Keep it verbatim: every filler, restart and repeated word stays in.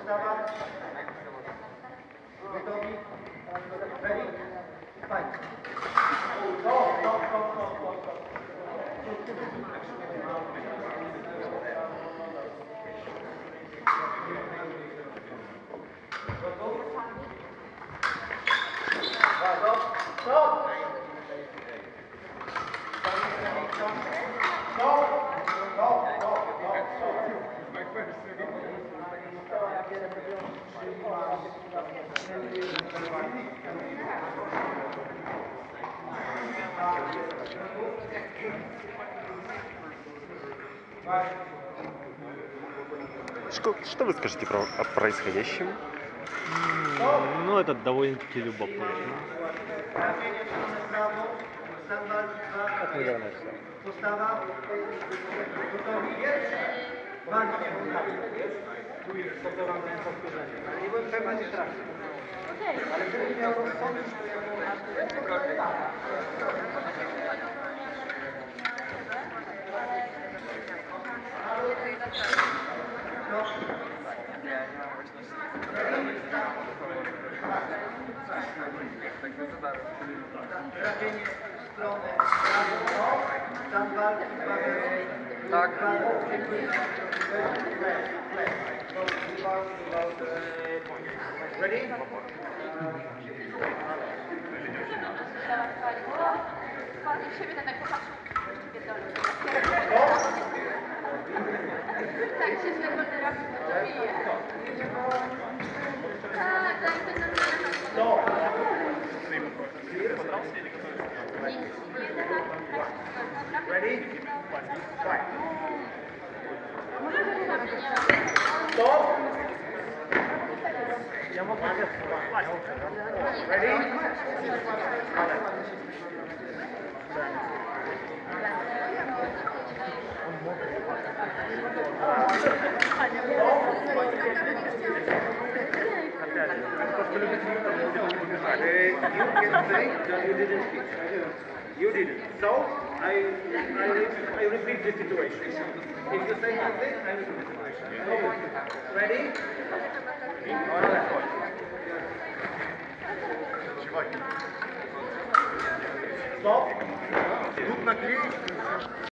Postawa. Gotowi? Ready? Fajnie. Stop, stop, stop, stop, stop, stop. Stop! Что, что вы скажете про, о происходящем? Ну, это довольно-таки любопытно. Как недавно все. Postawa. Gotowi? Bardzo. Tu jest podawane powtórzenie. Nie byłem pewny, że trafię. Ale gdybym miał rozsądzić, to ja bym... Trafienie w stronę prawą, stan walki, Tak. Ready? Bardziej w siebie ten tak popatrzył. Tak się z tego teraz bije. Tak, tak, to nam Stop! Ready? Fight. Stop! Я могу Ready? Uh, you can say that you didn't speak. You didn't. So I, I, I repeat the situation. If you say something, I repeat the situation. Ready? Stop.